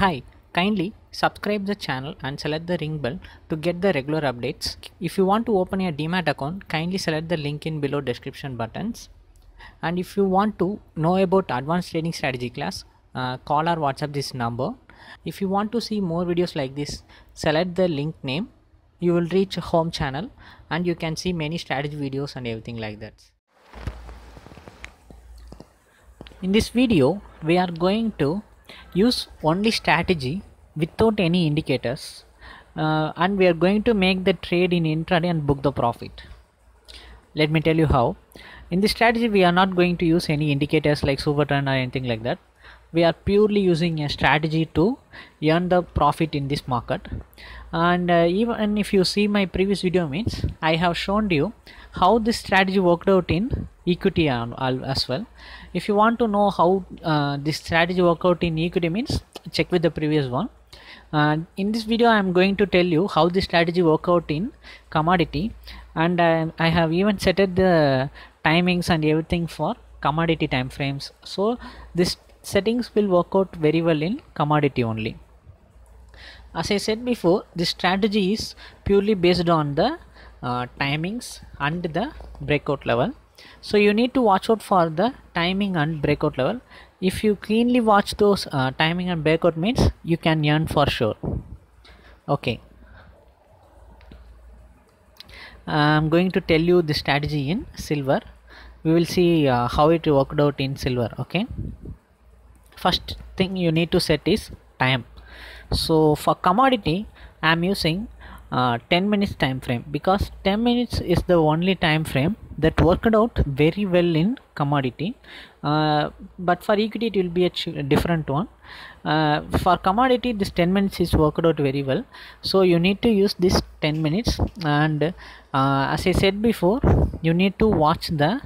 Hi, kindly subscribe the channel and select the ring bell to get the regular updates. If you want to open a Demat account, kindly select the link in below description buttons. And if you want to know about advanced trading strategy class, call or WhatsApp this number. If you want to see more videos like this, select the link name. You will reach a home channel and you can see many strategy videos and everything like that. In this video, we are going to use only strategy without any indicators, and we are going to make the trade in intraday and book the profit. Let me tell you how. In this strategy, we are not going to use any indicators like super trend or anything like that. We are purely using a strategy to earn the profit in this market. And even if you see my previous video, means I have shown you how this strategy worked out in equity as well. If you want to know how this strategy worked out in equity, means check with the previous one. In this video I am going to tell you how this strategy work out in commodity, and I have even set the timings and everything for commodity time frames, so this settings will work out very well in commodity only. As I said before, this strategy is purely based on the timings and the breakout level, so you need to watch out for the timing and breakout level. If you cleanly watch those timing and breakout, means you can earn for sure. Okay, I'm going to tell you the strategy in silver. We will see how it worked out in silver. Okay, first thing you need to set is time. So for commodity I am using 10 minutes time frame, because 10 minutes is the only time frame that worked out very well in commodity, but for equity it will be a different one. For commodity this 10 minutes is worked out very well, so you need to use this 10 minutes, and as I said before, you need to watch the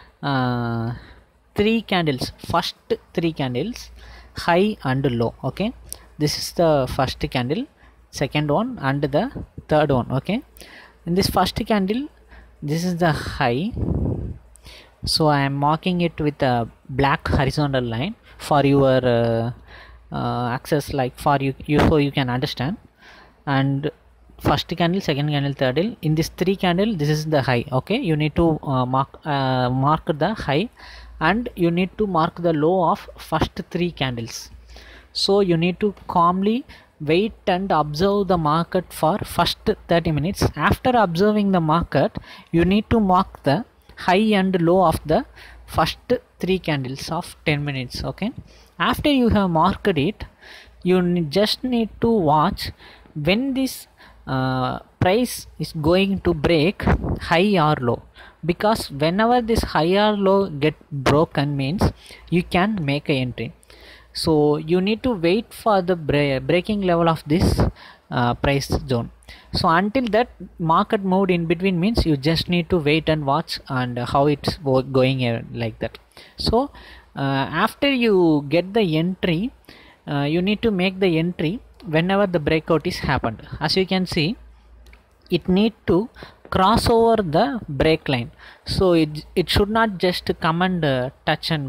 three candles, first three candles, high and low. Okay, this is the first candle, second one and the third one. Okay, in this first candle, this is the high, so I am marking it with a black horizontal line for your access, like for you so you can understand. And first candle, second candle, third candle, in this three candle, this is the high. Okay, you need to mark the high, and you need to mark the low of first three candles. So you need to calmly wait and observe the market for first 30 minutes. After observing the market, you need to mark the high and low of the first three candles of 10 minutes. Okay, after you have marked it, you just need to watch when this price is going to break high or low, because whenever this high or low get broken, means you can make an entry. So you need to wait for the breaking level of this price zone. So until that market moved in between, means you just need to wait and watch and how it's going like that. So after you get the entry, you need to make the entry whenever the breakout is happened. As you can see, it need to cross over the break line, so it should not just come and touch and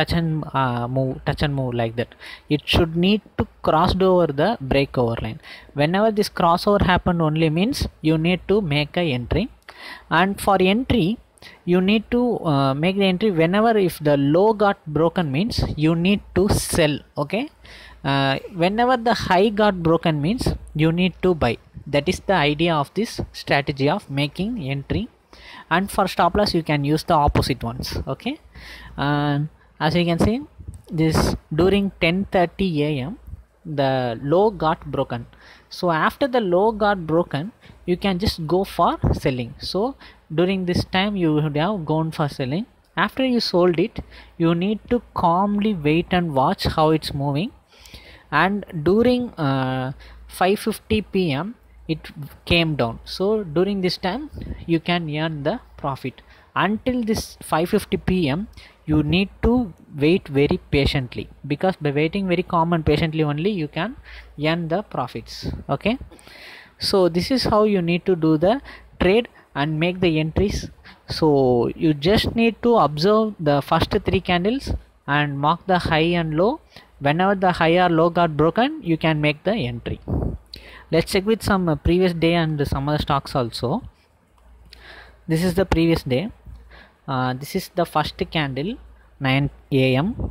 move like that. It should need to cross over the breakover line. Whenever this crossover happened only, means you need to make a entry. And for entry, you need to make the entry whenever if the low got broken, means you need to sell. Okay, whenever the high got broken, means you need to buy. That is the idea of this strategy of making entry. And for stop loss, you can use the opposite ones. Okay, and as you can see, this during 10:30 a.m. the low got broken. So after the low got broken, you can just go for selling. So during this time you would have gone for selling. After you sold it, you need to calmly wait and watch how it's moving. And during 5:50 p.m. it came down, so during this time you can earn the profit. Until this 5:50 p.m. you need to wait very patiently, because by waiting very calm and patiently only you can earn the profits. Okay, so this is how you need to do the trade and make the entries. So you just need to observe the first three candles and mark the high and low, whenever the high or low got broken, you can make the entry. Let's check with some previous day and some other stocks also. This is the previous day. This is the first candle, 9 a.m.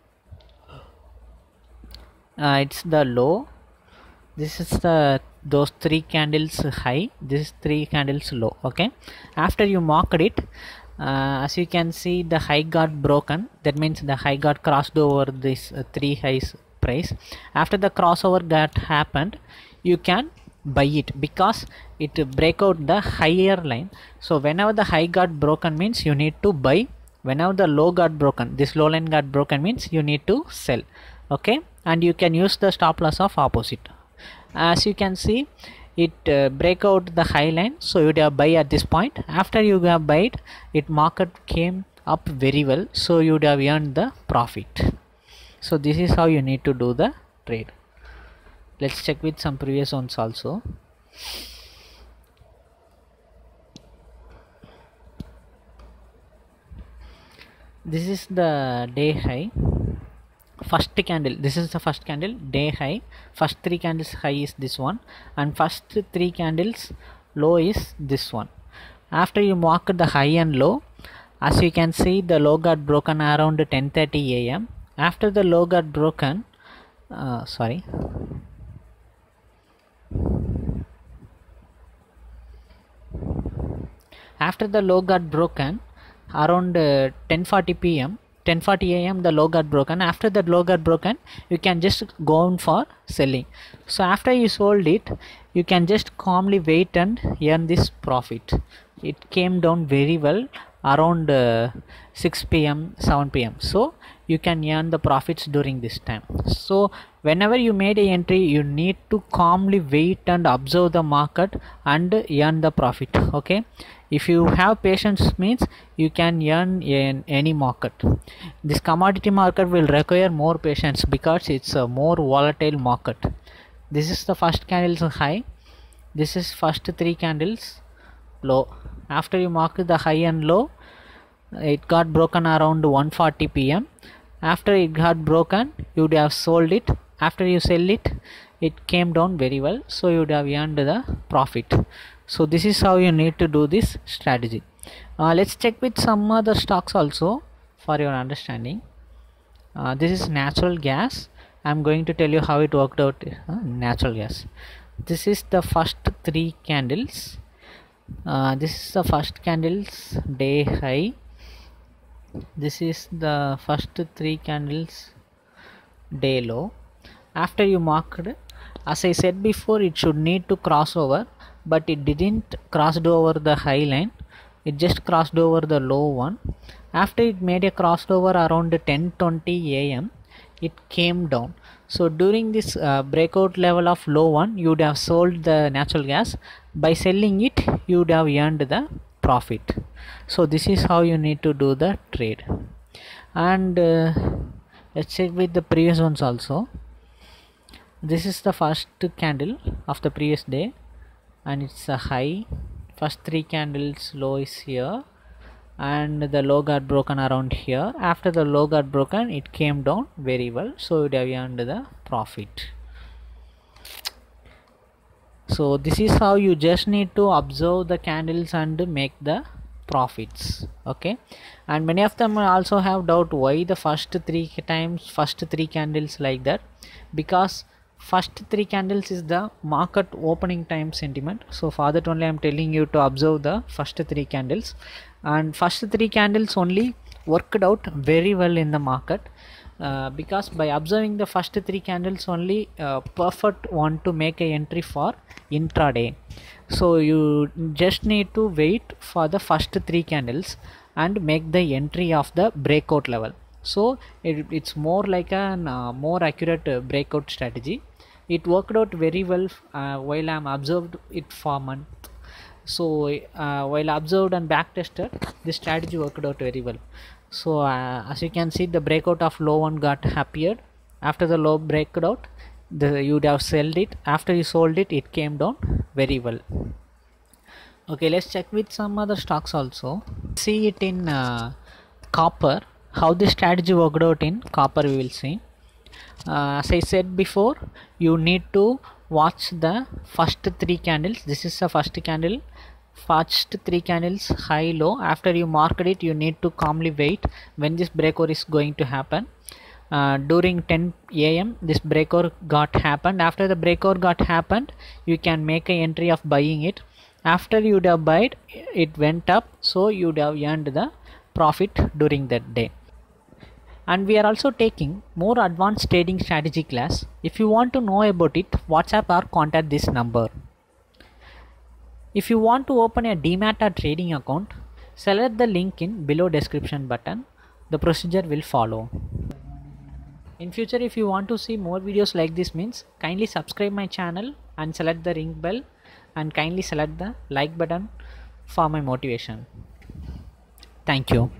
It's the low. This is the those 3 candles high. This is 3 candles low. Okay, after you marked it, as you can see, the high got broken. That means the high got crossed over this 3 highs price. After the crossover got happened, you can buy it because it break out the higher line. So whenever the high got broken means you need to buy. Whenever the low got broken, this low line got broken means you need to sell. Okay, and you can use the stop loss of opposite. As you can see, it break out the high line, so you would have buy at this point. After you have buy it market came up very well, so you would have earned the profit. So this is how you need to do the trade. Let's check with some previous ones also. This is the day high, first candle. This is the first candle, day high. First 3 candles high is this one, and first 3 candles low is this one. After you mark the high and low, as you can see, the low got broken around 10:30 a.m. After the low got broken, after the low got broken around 10:40 p.m. 10:40 a.m. the low got broken. After that low got broken, you can just go on for selling. So after you sold it, you can just calmly wait and earn this profit. It came down very well around 6 p.m. 7 p.m. so you can earn the profits during this time. So whenever you made a entry, you need to calmly wait and observe the market and earn the profit. Okay, if you have patience means you can earn in any market. This commodity market will require more patience because it's a more volatile market. This is the first candle's high. This is first 3 candles low. After you mark the high and low, it got broken around 1:40 p.m. After it got broken, you would have sold it. After you sell it, it came down very well, so you would have earned the profit. So this is how you need to do this strategy. Let's check with some other stocks also for your understanding. This is natural gas. I'm going to tell you how it worked out. Natural gas. This is the first 3 candles. This is the first candles day high. This is the first 3 candles day low. After you marked, as I said before, it should need to cross over, but it didn't cross over the high line. It just crossed over the low one. After it made a crossover around 10:20 a.m., it came down. So during this breakout level of low one, you would have sold the natural gas. By selling it, you would have earned the profit. So this is how you need to do the trade. And let's check with the previous ones also. This is the first candle of the previous day, and it's a high. First 3 candles low is here, and the low got broken around here. After the low got broken, it came down very well, so you would have earned the profit. So this is how you just need to observe the candles and make the profits. Okay, and many of them also have doubt why the first 3 candles like that, because first 3 candles is the market opening time sentiment. So for that only I'm telling you to observe the first 3 candles, and first 3 candles only worked out very well in the market. Because by observing the first 3 candles only, perfect one to make a entry for intraday. So you just need to wait for the first 3 candles and make the entry of the breakout level. So it's more like a more accurate breakout strategy. It worked out very well while I'm observed it for a month. So while observed and back tested, this strategy worked out very well. So as you can see, the breakout of low one got appeared. After the low breakout, you would have sold it. After you sold it, it came down very well. Okay, let's check with some other stocks also. See it in copper, how the strategy worked out in copper we will see. As I said before, you need to watch the first 3 candles. This is the first candle, first 3 candles high low. After you marked it, you need to calmly wait when this breakout is going to happen. During 10 a.m. this breakout got happened. After the breakout got happened, you can make an entry of buying it. After you'd have bought, it went up, so you'd have earned the profit during that day. And we are also taking more advanced trading strategy class. If you want to know about it, WhatsApp or contact this number. If you want to open a Demat or trading account, select the link in below description button. The procedure will follow. In future, if you want to see more videos like this, means kindly subscribe my channel and select the ring bell, and kindly select the like button for my motivation. Thank you.